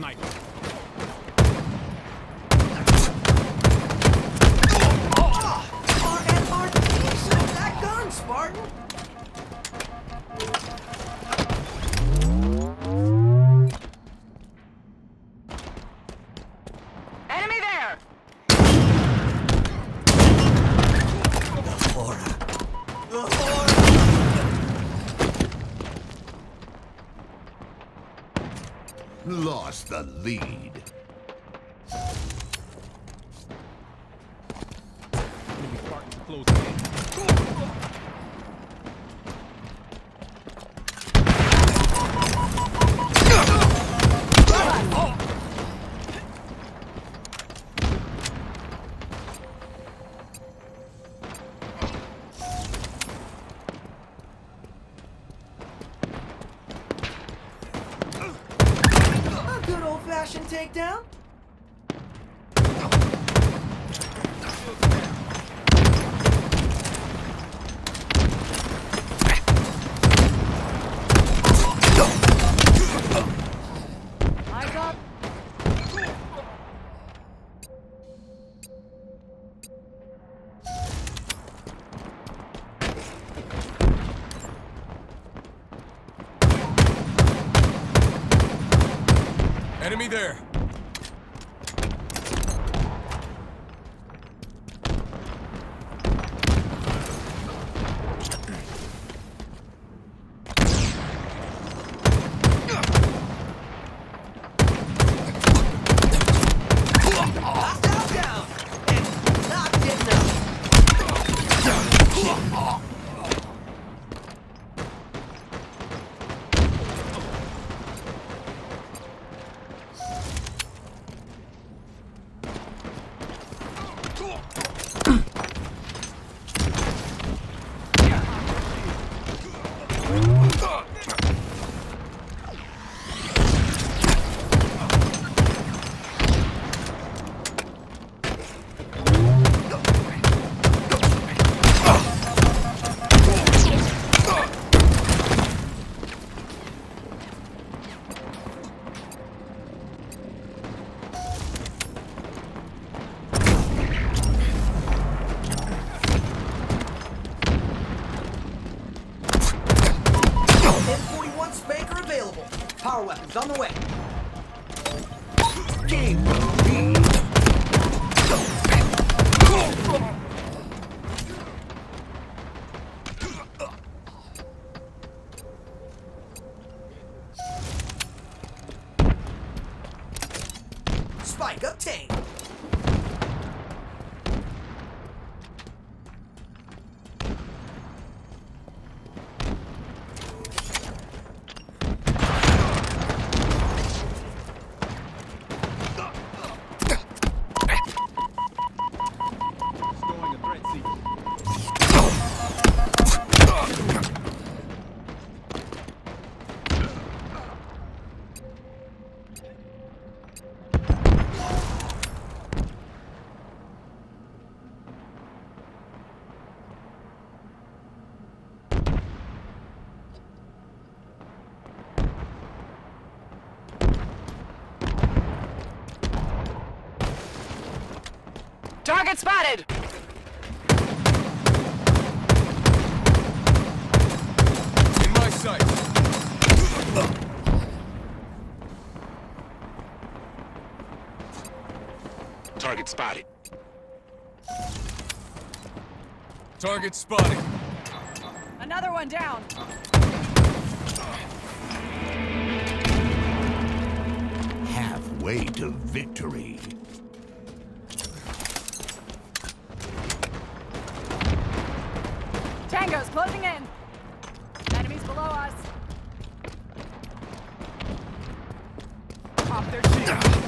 sniper. That gun, Spartan! Enemy there! The horror. The horror! Lost the lead. Enemy Spartans closing in. A good old-fashioned takedown? Eyes up! Enemy there. Hostile down! And not getting up! M41 Spanker available. Power weapons on the way. Game lead. Spike obtained. Storing a threat seeker. Target spotted! In my sight. Target spotted. Target spotted. Another one down! Halfway to victory. Tango's closing in! Enemies below us! Pop their shield.